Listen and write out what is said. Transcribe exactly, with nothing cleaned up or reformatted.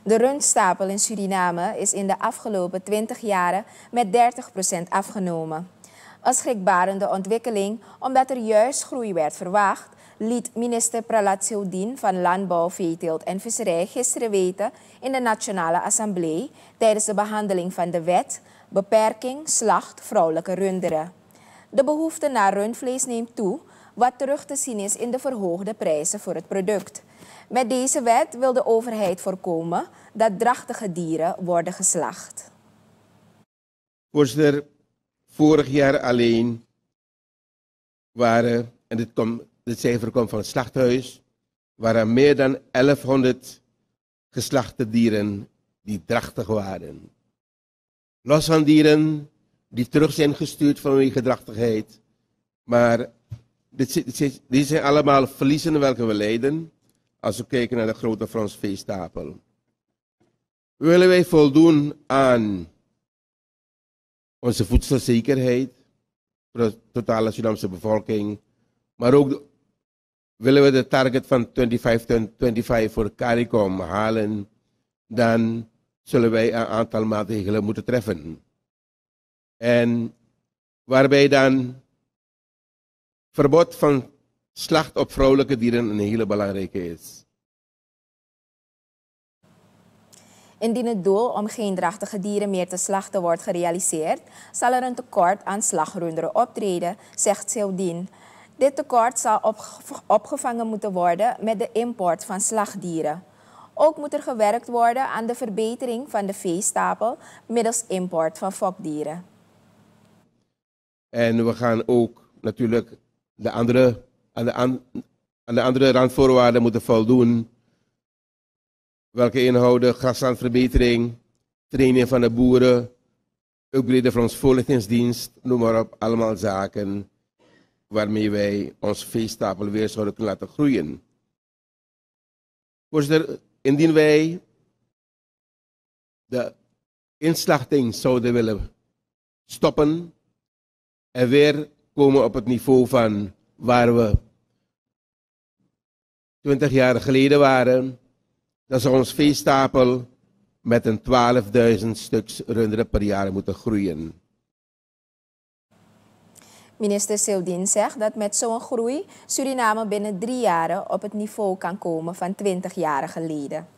De rundstapel in Suriname is in de afgelopen twintig jaren met dertig procent afgenomen. Een schrikbarende ontwikkeling omdat er juist groei werd verwacht, liet minister Pralat Seudien van Landbouw, Veeteelt en Visserij gisteren weten in de Nationale Assemblée tijdens de behandeling van de wet Beperking slacht vrouwelijke runderen. De behoefte naar rundvlees neemt toe, wat terug te zien is in de verhoogde prijzen voor het product. Met deze wet wil de overheid voorkomen dat drachtige dieren worden geslacht. Voorzitter, vorig jaar alleen waren, en dit, komt, dit cijfer komt van het slachthuis, waren meer dan elfhonderd geslachte dieren die drachtig waren. Los van dieren die terug zijn gestuurd vanwege drachtigheid, maar dit, dit, dit zijn allemaal verliezen welke we lijden als we kijken naar de grote Frans veestapel. Willen wij voldoen aan onze voedselzekerheid voor de totale Surinaamse bevolking, maar ook willen we de target van vijfentwintig tweeëntwintig voor CARICOM halen, dan zullen wij een aantal maatregelen moeten treffen. En waarbij dan verbod van slacht op vrouwelijke dieren een hele belangrijke is. Indien het doel om geen drachtige dieren meer te slachten wordt gerealiseerd, zal er een tekort aan slagtrunderen optreden, zegt Seudien. Dit tekort zal opgevangen moeten worden met de import van slachtdieren. Ook moet er gewerkt worden aan de verbetering van de veestapel middels import van fokdieren. En we gaan ook natuurlijk de andere, aan, de, aan de andere randvoorwaarden moeten voldoen, welke inhouden graslandverbetering, training van de boeren, upgraden van ons voorlichtingsdienst, noem maar op, allemaal zaken waarmee wij ons veestapel weer zouden kunnen laten groeien. Voorzitter, indien wij de inslachting zouden willen stoppen en weer komen op het niveau van waar we twintig jaar geleden waren, dan zou ons veestapel met een twaalfduizend stuks runderen per jaar moeten groeien. Minister Seudien zegt dat met zo'n groei Suriname binnen drie jaren op het niveau kan komen van twintig jaren geleden.